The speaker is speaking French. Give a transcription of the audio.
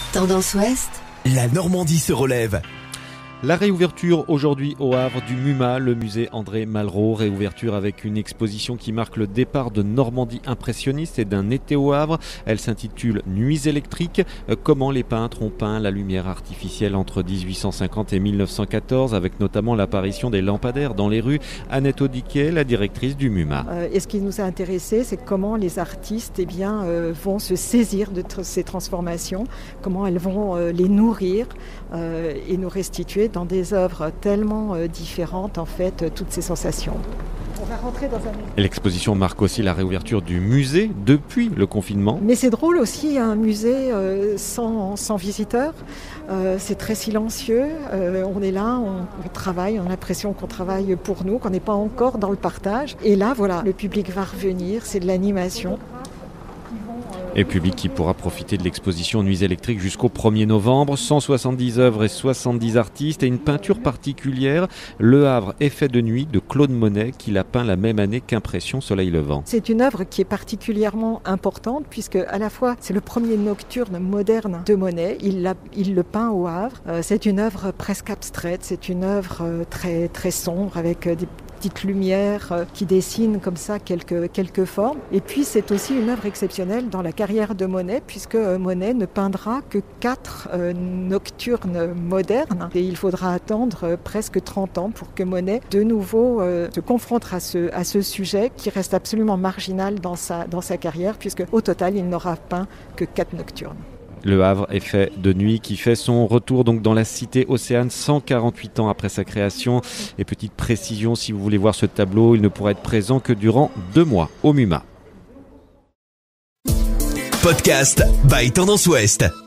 Tendance Ouest, la Normandie se relève. La réouverture aujourd'hui au Havre du MUMA, le musée André Malraux. Réouverture avec une exposition qui marque le départ de Normandie impressionniste et d'un été au Havre. Elle s'intitule Nuits électriques. Comment les peintres ont peint la lumière artificielle entre 1850 et 1914, avec notamment l'apparition des lampadaires dans les rues. Annette Audiquet, la directrice du MUMA. Et ce qui nous a intéressé, c'est comment les artistes vont se saisir de ces transformations, comment elles vont les nourrir et nous restituer dans des œuvres tellement différentes, en fait, toutes ces sensations. On va rentrer dans un... L'exposition marque aussi la réouverture du musée depuis le confinement. Mais c'est drôle aussi, un musée sans visiteurs. C'est très silencieux. On est là, on travaille, on a l'impression qu'on travaille pour nous, qu'on n'est pas encore dans le partage. Et là, voilà, le public va revenir, c'est de l'animation. Et public qui pourra profiter de l'exposition Nuits électriques jusqu'au 1er novembre. 170 œuvres et 70 artistes et une peinture particulière, Le Havre Effet de nuit de Claude Monet, qu'il a peint la même année qu'Impression Soleil Levant. C'est une œuvre qui est particulièrement importante puisque à la fois c'est le premier nocturne moderne de Monet, il le peint au Havre. C'est une œuvre presque abstraite, c'est une œuvre très, très sombre avec des petites lumières qui dessinent comme ça quelques formes. Et puis c'est aussi une œuvre exceptionnelle dans la carrière de Monet, puisque Monet ne peindra que 4 nocturnes modernes. Et il faudra attendre presque 30 ans pour que Monet de nouveau se confronte à ce sujet qui reste absolument marginal dans sa carrière, puisque au total il n'aura peint que 4 nocturnes. Le Havre Effet de nuit qui fait son retour donc dans la cité Océane 148 ans après sa création. Et petite précision, si vous voulez voir ce tableau, il ne pourra être présent que durant 2 mois au MUMA. Podcast by Tendance Ouest.